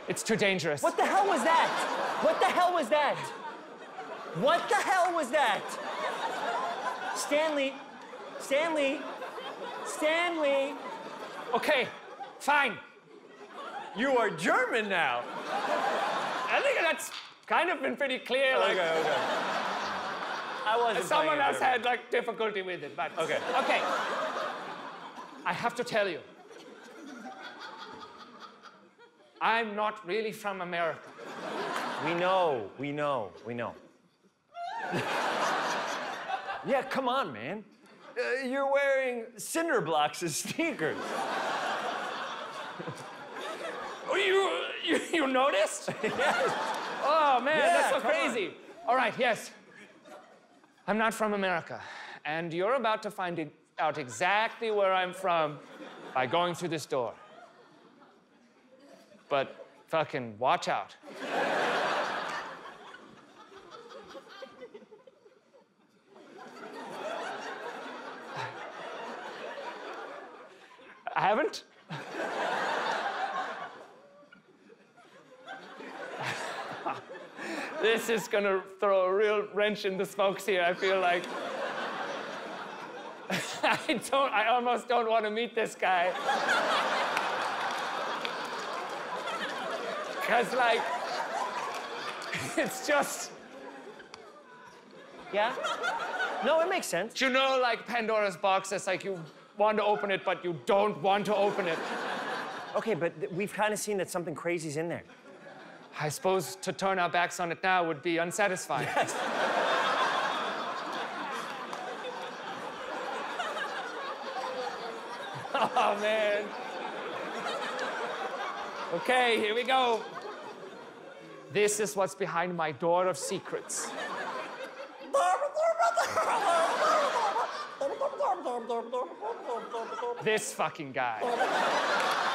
It's too dangerous. What the hell was that? What the hell was that? What the hell was that? Stanley. Stanley. Stanley. Okay, fine. You are German now. I think that's kind of been pretty clear. Okay. I wasn't. Someone else had like difficulty with it, but okay. Okay. I have to tell you, I'm not really from America. We know. Yeah, come on, man. You're wearing cinder blocks as sneakers. Oh, you noticed? Yes. Oh, man, Yeah, that's so come crazy. All right, yes. I'm not from America, and you're about to find out exactly where I'm from by going through this door. But fucking watch out. I haven't? This is gonna throw a real wrench in the spokes here, I feel like. I almost don't want to meet this guy. Because, like, it's just... Yeah? No, it makes sense. You know, like Pandora's box, it's like you want to open it, but you don't want to open it. Okay, but we've kind of seen that something crazy's in there. I suppose to turn our backs on it now would be unsatisfying. Yes. Oh, man. Okay, here we go. This is what's behind my door of secrets. This fucking guy.